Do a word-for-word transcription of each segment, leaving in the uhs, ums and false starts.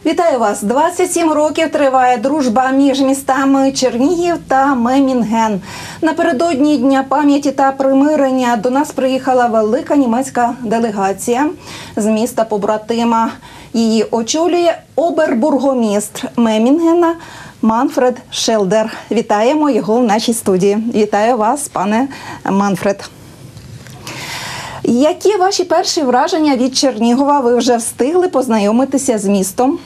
Вітаю вас! двадцять сім років триває дружба між містами Чернігів та Мемінген. Напередодні Дня пам'яті та примирення до нас приїхала велика німецька делегація з міста побратима. Її очолює обербургомістр Мемінгена Манфред Шелдер. Вітаємо його в нашій студії. Вітаю вас, пане Манфред. Які ваші перші враження від Чернігова? Ви вже встигли познайомитися з містом?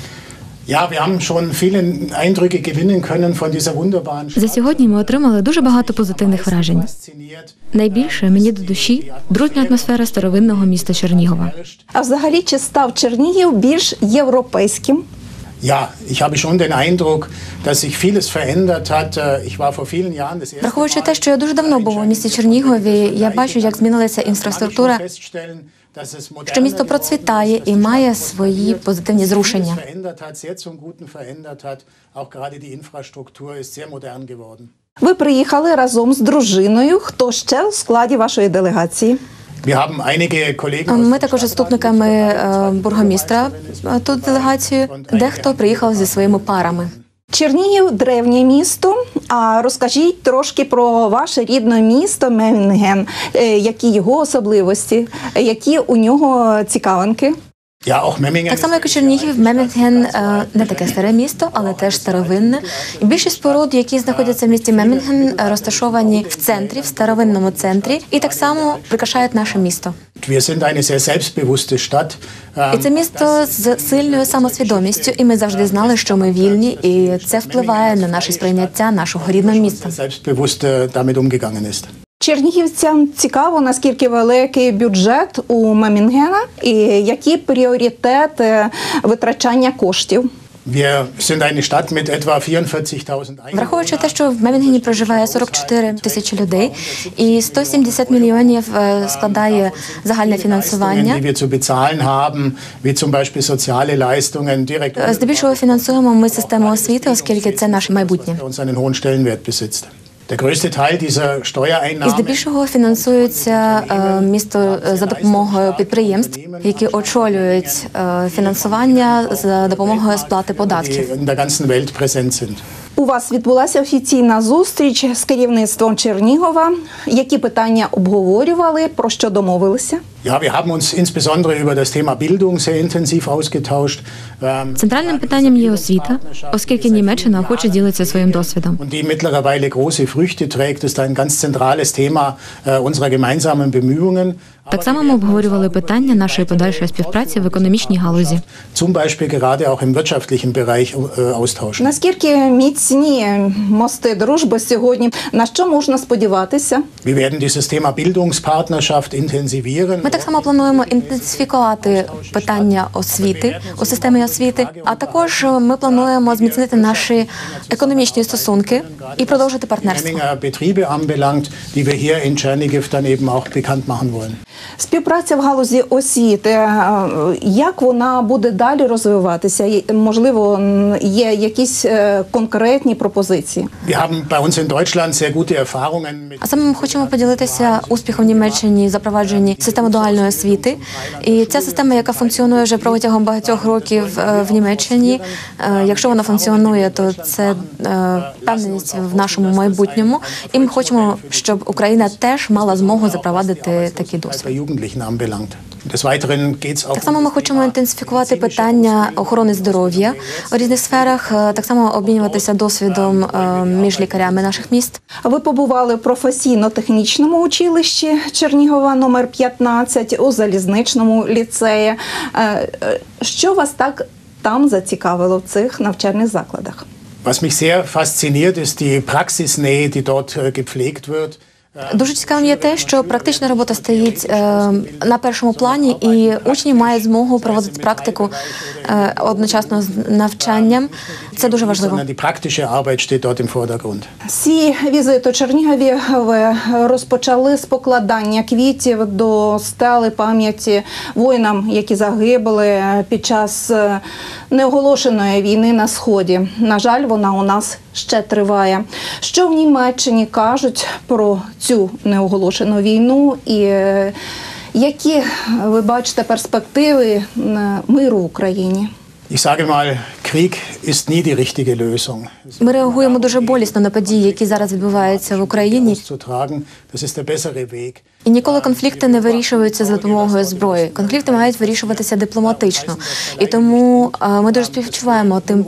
За сьогодні ми отримали дуже багато позитивних вражень. Найбільше мені до душі дружня атмосфера старовинного міста Чернігова. А взагалі, чи став Чернігів більш європейським? Ja, ich habe schon den Eindruck, dass sich vieles verändert hat. Ich war vor vielen Jahren das erste Враховуючи те, що я дуже давно був у місті Чернігові, я бачу, як змінилася інфраструктура, що місто процвітає і має свої позитивні зрушення. Ви приїхали разом з дружиною. Хто ще у складі вашої делегації? Ми також заступниками бургомістра тут делегацію, дехто приїхав зі своїми парами. Чернігів – древнє місто. А розкажіть трошки про ваше рідне місто Мемінген. Які його особливості, які у нього цікавинки? Так само, як і Чернігів, Мемінген не таке старе місто, але теж старовинне. І більшість споруд, які знаходяться в місті Мемінген, розташовані в центрі, в старовинному центрі, і так само прикрашають наше місто. І це місто з сильною самосвідомістю, і ми завжди знали, що ми вільні, і це впливає на наше сприйняття нашого рідного міста. Чернігівцям цікаво, наскільки великий бюджет у Мемінгена і які пріоритети витрачання коштів. Враховуючи те, що в Мемінгені проживає сорок чотири тисячі людей і сто сімдесят мільйонів складає загальне фінансування. Здебільшого фінансуємо ми систему освіти, оскільки це наше майбутнє. І здебільшого фінансується місто за допомогою підприємств, які очолюють фінансування за допомогою сплати податків. У вас відбулася офіційна зустріч з керівництвом Чернігова. Які питання обговорювали, про що домовилися? Центральним питанням є освіта, оскільки Німеччина охоче ділиться своїм досвідом. Так само ми обговорювали питання нашої подальшої співпраці в економічній галузі. Наскільки міцні мости дружби сьогодні? На що можна сподіватися? Ми так само плануємо інтенсифікувати питання освіти, у системі освіти, а також ми плануємо зміцнити наші економічні стосунки і продовжити партнерство. Співпраця в галузі освіти, як вона буде далі розвиватися? Можливо, є якісь конкретні пропозиції? А саме ми хочемо поділитися успіхом в Німеччині, запровадженні системи дуальної освіти. І ця система, яка функціонує вже протягом багатьох років в Німеччині, якщо вона функціонує, то це впевненість в нашому майбутньому. І ми хочемо, щоб Україна теж мала змогу запровадити такий досвід. Так само ми хочемо інтенсифікувати питання охорони здоров'я у різних сферах, так само обмінюватися досвідом між лікарями наших міст. Ви побували в професійно-технічному училищі Чернігова номер п'ятнадцять, у залізничному ліцеї. Що вас так там зацікавило в цих навчальних закладах? Was mich sehr fasziniert, ist die Praxisnähe, die dort gepflegt wird. Дуже цікавим є те, що практична робота стоїть е, на першому плані, і учні мають змогу проводити практику е, одночасно з навчанням. Це дуже важливо. Всі візити у Чернігові ви розпочали з покладання квітів до стели пам'яті воїнам, які загибли під час неоголошеної війни на Сході. На жаль, вона у нас ще триває. Що в Німеччині кажуть про цю неоголошену війну і які ви бачите перспективи миру в Україні? Ich sage mal, Krieg ist nie die richtige Lösung. Ми реагуємо дуже болісно на події, які зараз відбуваються в Україні. Auszutragen, das ist der bessere Weg. І ніколи конфлікти не вирішуються за допомогою зброї. Конфлікти мають вирішуватися дипломатично. І тому е, ми дуже співчуваємо тим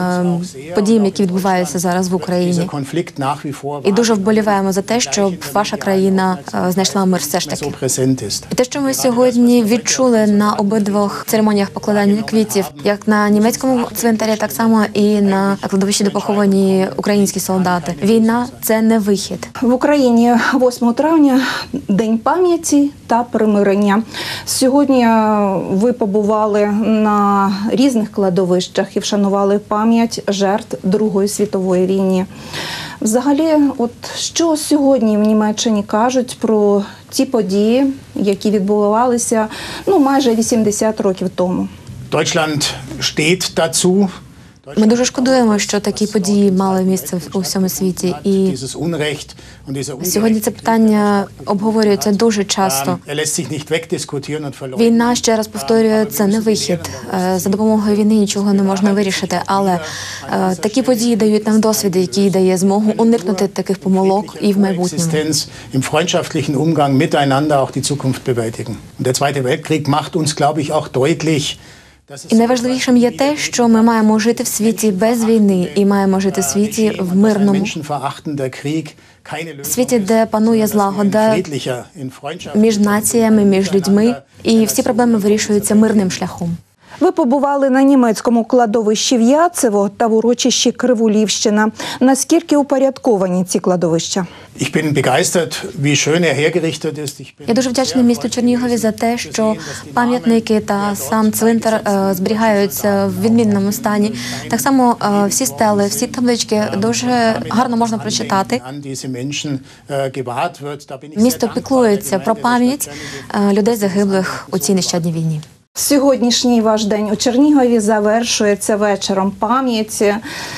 е, подіям, які відбуваються зараз в Україні. Dieser Konflikt nach wie vor І дуже вболіваємо за те, щоб ваша країна е, знайшла мир все ж таки. so präsent ist. І те, що ми сьогодні відчули на обидвох церемоніях покладання квітів, як на німецькому цвинтарі, так само і на кладовищі, де поховані українські солдати. Війна – це не вихід. В Україні восьмого травня День пам'яті та примирення. Сьогодні е, ви побували на різних кладовищах і вшанували пам'ять жертв Другої світової війни. Взагалі, от що сьогодні в Німеччині кажуть про ті події, які відбувалися ну, майже вісімдесят років тому? Deutschland steht dazu. Ми дуже шкодуємо, що такі події мали місце у всьому світі. І Dieses Unrecht und dieser сьогодні це питання обговорюється дуже часто. Er lässt sich nicht wegdiskutieren und verleugnen. Війна, ще раз повторюю, це не вихід. Е, За допомогою війни нічого не можна вирішити, але е, такі події дають нам досвід, який дає змогу уникнути таких помилок і в майбутньому. Existenz im freundschaftlichen Umgang miteinander auch die Zukunft bewältigen. Und der Zweite Weltkrieg macht uns, glaube ich, auch deutlich, dass es І найважливішим є те, що ми маємо жити в світі без війни і маємо жити в світі в мирному menschenverachtender Krieg keine Lösung світі, де панує злагода friedlicher in Freundschaft. між націями, між людьми, і всі проблеми вирішуються мирним шляхом. Ви побували на німецькому кладовищі в Яцево та в урочищі Кривулівщина. Наскільки упорядковані ці кладовища? Ich bin begeistert, wie schön er hergerichtet ist. Ich bin Я дуже вдячний місту Чернігові за те, що пам'ятники та сам цвинтар е, зберігаються в відмінному стані. Так само е, всі стели, всі таблички дуже гарно можна прочитати. an diese Menschen äh, gewahrt wird. Da bin ich sehr Місто dankbar. піклується про пам'ять е, людей загиблих у цій нещадній війні. Сьогоднішній ваш день у Чернігові завершується вечором пам'яті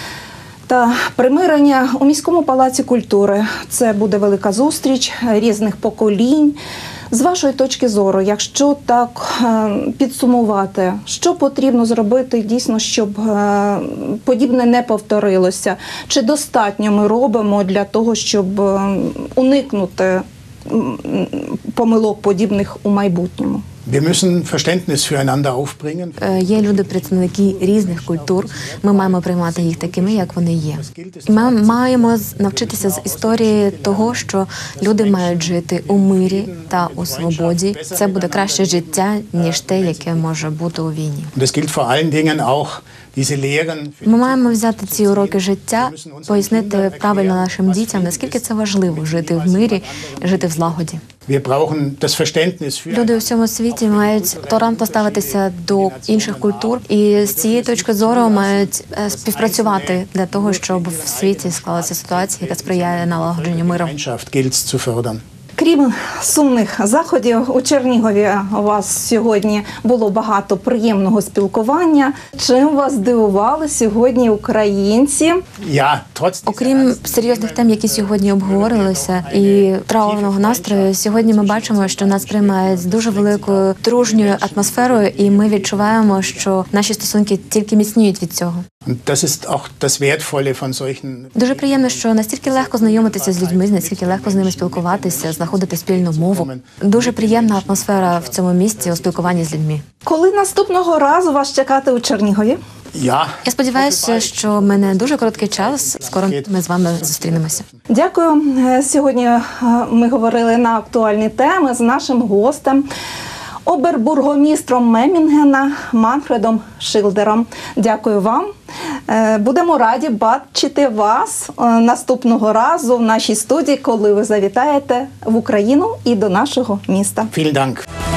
та примирення у міському палаці культури. Це буде велика зустріч різних поколінь. З вашої точки зору, якщо так е, підсумувати, що потрібно зробити дійсно, щоб е, подібне не повторилося? Чи достатньо ми робимо для того, щоб е, уникнути м, помилок подібних у майбутньому? Wir müssen Verständnis füreinander aufbringen. Е, Є люди, представники різних культур. Ми маємо приймати їх такими, як вони є. І ми маємо з- навчитися з історії того, що люди мають жити у мирі та у свободі. Це буде краще життя, ніж те, яке може бути у війні. Und es gilt vor allen Dingen auch, diese Lehren Ми маємо взяти ці уроки життя, пояснити правильно нашим дітям, наскільки це важливо жити в мирі, жити в злагоді. Wir brauchen das Verständnis für Люди у всьому світі мають толерантно ставитися до інших культур, і з цієї точки зору мають е, співпрацювати для того, щоб в світі склалася ситуація, яка сприяє налагодженню миру. Gemeinschaft gilt es zu fördern. Крім сумних заходів, у Чернігові у вас сьогодні було багато приємного спілкування. Чим вас здивували сьогодні українці? Ja, trotz Окрім серйозних тем, які сьогодні обговорилися, і траурного настрою, сьогодні ми бачимо, що нас приймають з дуже великою дружньою атмосферою, і ми відчуваємо, що наші стосунки тільки міцніють від цього. Und das ist auch das Wertvolle von solchen. Дуже приємно, що настільки легко знайомитися з людьми, настільки легко з ними спілкуватися, знаходити спільну мову. Дуже приємна атмосфера в цьому місці у спілкуванні з людьми. Коли наступного разу вас чекати у Чернігові? Ja, Я сподіваюся, що в мене дуже короткий час. Скоро ми з вами зустрінемося. Дякую. Е, Сьогодні е, ми говорили на актуальні теми з нашим гостем, обербургомістром Мемінгена Манфредом Шилдером. Дякую вам. Е, Будемо раді бачити вас е, наступного разу в нашій студії, коли ви завітаєте в Україну і до нашого міста. vielen Dank.